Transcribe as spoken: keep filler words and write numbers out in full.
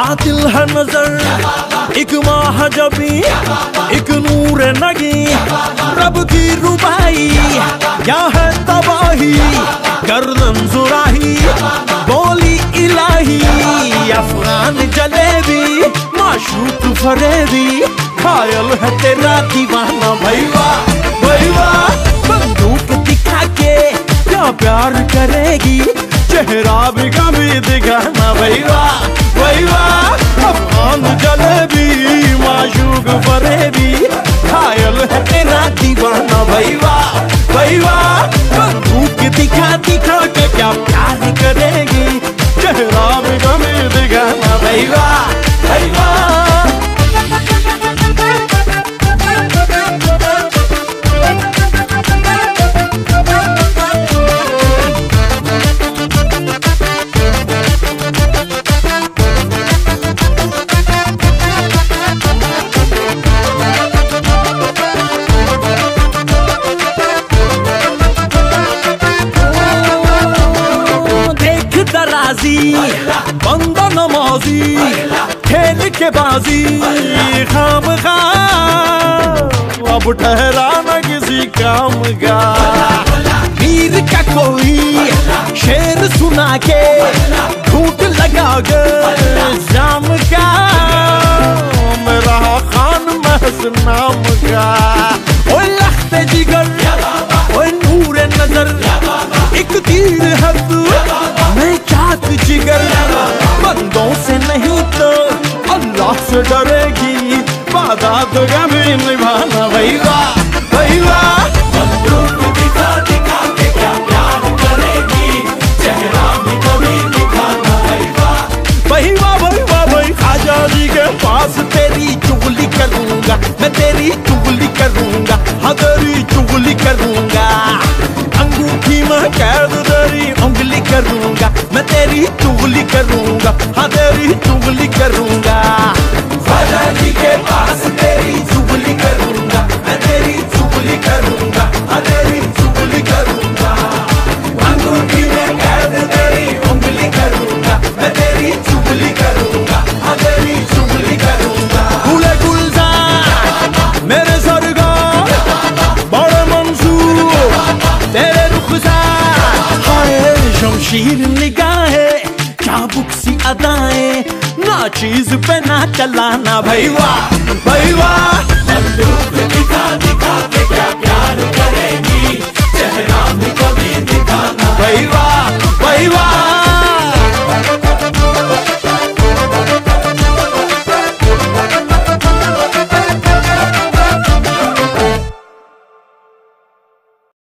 कातिल है नजर, एक महाजबी, एक नूर नगी, रब की रुबाई क्या है तबाही, गर्दन जुराही बोली इलाही, अफगान जलेबी माशूक फरेबी, घायल है तेरा दीवाना भैया भैया, बंदूक दिखा के क्या प्यार करेगी, चेहरा भी कभी दिखाना भैया भैया, अफगान जलेबी माशूक फरेबी, घायल है तेरा दीवाना भैया भैया, बंदूक दिखा दिखा के क्या प्यार करेगी, चेहरा भी कभी दिखाना भैया भैया। बंदा नमाजी खेल के बाजी खाम खा, अब ठहरा न किसी काम का, वीर का कोई शेर सुना के झूठ लगा के जाम का, मेरा खान महज नाम का, ओ लख्ते जिगर ओ नूर नजर, एक तीर है तू मैं चाहत जिगर, बंदों से नहीं तो अल्लाह से डरेगी, वादा तो कभी निभाना भैया भैया, बंदूक दिखा दिखा के क्या प्यार करेगी, चेहरा भी कभी दिखाना भैया भैया भैया भैया, खाजा जी के पास तेरी चुगली करूंगा मैं, तेरी चुगली करूंगा हाँ तेरी चुगली करूंगा, अंगूठी में कैद तेरी उंगली करूंगा मैं, तेरी चुगली करूंगा हाँ तेरी चुगली करूंगा, ख्वाजा जी के पास तेरी चुगली करूंगा मैं, तेरी चुगली करूंगा हाँ तेरी चुगली करूंगा, अंगूठी में कैद तेरी उंगली करूंगा मैं, तेरी चुगली करूंगा हाँ तेरी चुगली करूंगा, गुले गुलजार मेरे सरगार बड़े मंसूर तेरे रुखसार, हाय शमशीर निगाहें चाबुक सी अदाएं, ना चीज पे ना चलाना भैया भैया।